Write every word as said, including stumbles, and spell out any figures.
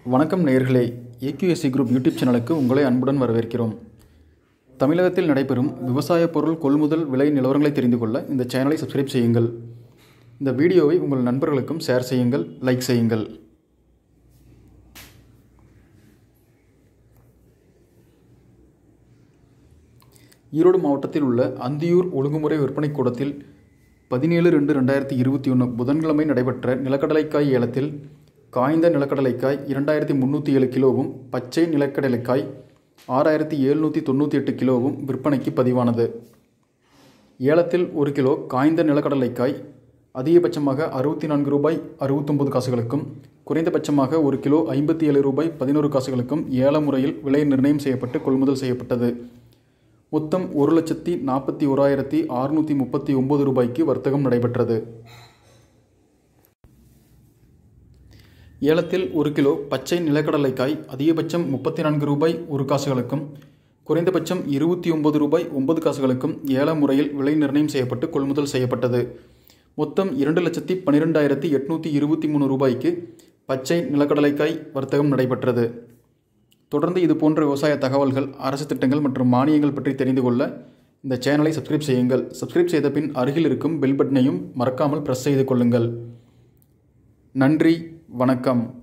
வணக்கம் நேயர்களே, AQSC group YouTube சேனலுக்கு உங்களை அன்புடன் வரவேற்கிறோம். தமிழகத்தில் நடைபெறும் விவசாய பொருள் கொள்முதல் விலை நிலவரங்களை தெரிந்து கொள்ள இந்த சேனலை சப்ஸ்கிரைப் செய்யுங்கள். இந்த வீடியோவை உங்கள் நண்பர்களுக்கும் ஷேர் செய்யுங்கள், லைக் செய்யுங்கள். ஈரோடு மாவட்டத்தில் உள்ள அந்தியூர் ஒழுங்குமுறை விற்பனை கூடத்தில் பதினேழு ரெண்டு ரெண்டாயிரத்தி இருபத்தி ஒன்று புதன்கிழமை நடைபெற்ற நிலக்கடலைக்காய் ஏலத்தில் காய்ந்த நிலக்கடலைக்காய் இரண்டாயிரத்தி முந்நூற்றி ஏழு கிலோவும் பச்சை நிலக்கடலைக்காய் ஆறாயிரத்தி எழுநூற்றி தொண்ணூற்றி எட்டு கிலோவும் விற்பனைக்கு பதிவானது. ஏலத்தில் ஒரு கிலோ காய்ந்த நிலக்கடலைக்காய் அதிகபட்சமாக அறுபத்தி நான்கு ரூபாய் அறுபத்தொம்பது காசுகளுக்கும் குறைந்தபட்சமாக ஒரு கிலோ ஐம்பத்தி ஏழு ரூபாய் பதினோரு காசுகளுக்கும் ஏல முறையில் விலை நிர்ணயம் செய்யப்பட்டு கொள்முதல் செய்யப்பட்டது. மொத்தம் ஒரு லட்சத்தி நாற்பத்தி ஓராயிரத்தி அறுநூற்றி முப்பத்தி ஒம்பது ரூபாய்க்கு வர்த்தகம் நடைபெற்றது. ஏலத்தில் ஒரு கிலோ பச்சை நிலக்கடலைக்காய் அதிகபட்சம் முப்பத்தி நான்கு ரூபாய் ஒரு காசுகளுக்கும் குறைந்தபட்சம் இருபத்தி ஒன்பது ரூபாய் ஒன்பது காசுகளுக்கும் ஏல முறையில் விலை நிர்ணயம் செய்யப்பட்டு கொள்முதல் செய்யப்பட்டது. மொத்தம் இரண்டு லட்சத்தி பன்னிரெண்டாயிரத்தி எட்நூற்றி இருபத்தி மூணு ரூபாய்க்கு பச்சை நிலக்கடலைக்காய் வர்த்தகம் நடைபெற்றது. தொடர்ந்து இது போன்ற விவசாய தகவல்கள், அரசு திட்டங்கள் மற்றும் மானியங்கள் பற்றி தெரிந்து கொள்ள இந்த சேனலை சப்ஸ்கிரைப் செய்யுங்கள். சப்ஸ்கிரைப் செய்த பின் அருகில் இருக்கும் பெல் பட்டனையும் மறக்காமல் பிரஸ் செய்து கொள்ளுங்கள். நன்றி, வணக்கம்.